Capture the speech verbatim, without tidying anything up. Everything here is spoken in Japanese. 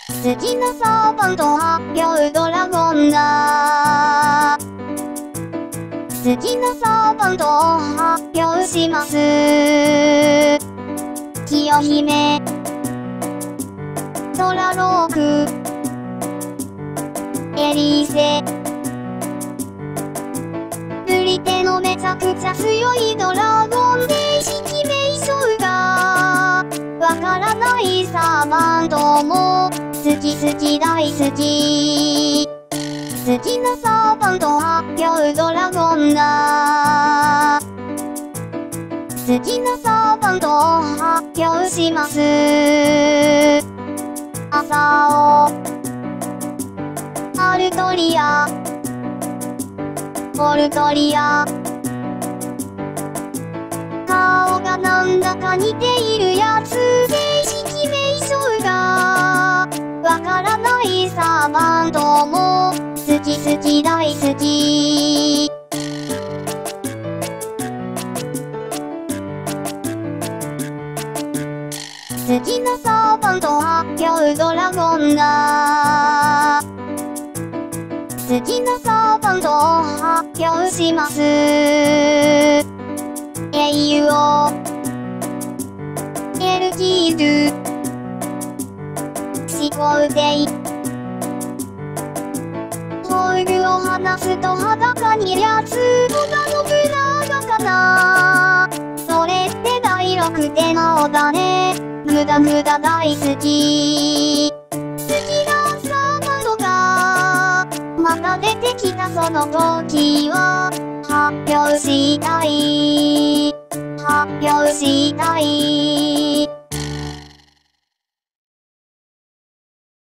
好きなサーバント発表ドラゴンだ。好きなサーバントを発表します。清姫、トラローク、エリーセ、ブリテのめちゃくちゃ強いドラゴンで識名称がわからないサーバントも好き好き大好き。好きなサーバント発表ドラゴンだ。好きなサーバントを発表します。朝をアルトリア、ポルトリア、顔がなんだか似ているやつで識名称がわからないサーバントも好き好き大好き。好きなサーバント発表ドラゴンだ。好きなサーバントを発表します。英雄をエルキールシコウデイ、ホールを離すと裸にリャツ織田信長かな。それって第六手のだね。無駄無駄大好き。好きなサーバントがまた出てきたその時は発表したい、発表したい。